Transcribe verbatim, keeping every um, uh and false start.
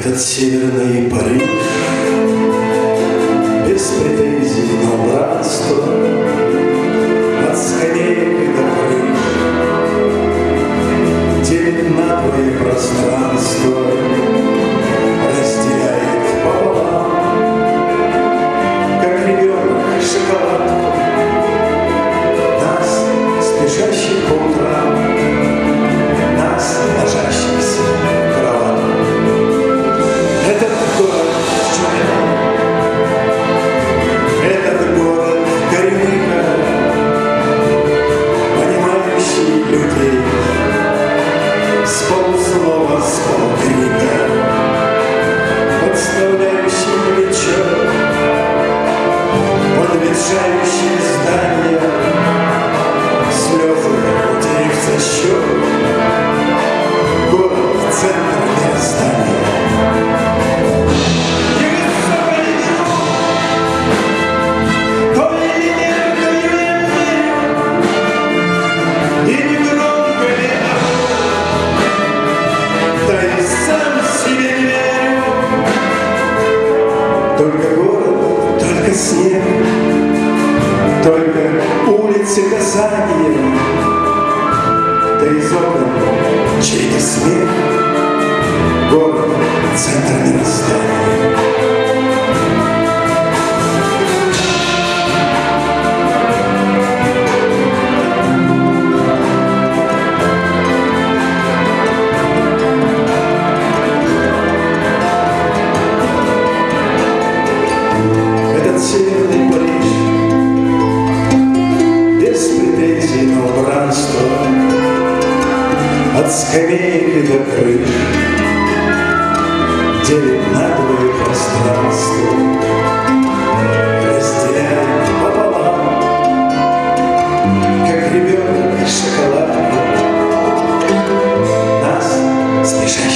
Этот северный Париж без претензий на убранство, от скамейки до крыш делит надвое пространство, разделяет пополам, как ребенок шоколадку, нас, спешащих по утрам, нас, ложащихся в кровать. Этот город чудо, этот город Горемыка, понимающий людей с полуслова, с полукрика, подставляющий плечо, подветшающий здания, слезы утерев за счет. Город — центр мироздания. Только город, только снег, только улицы касания, да из окон чей-то смех. Город — центр мироздания. Северный Париж без претензий на убранство, от скамеек и до крыш делит надвое пространство, разделяет пополам, как ребенок шоколадку, нас, спешащих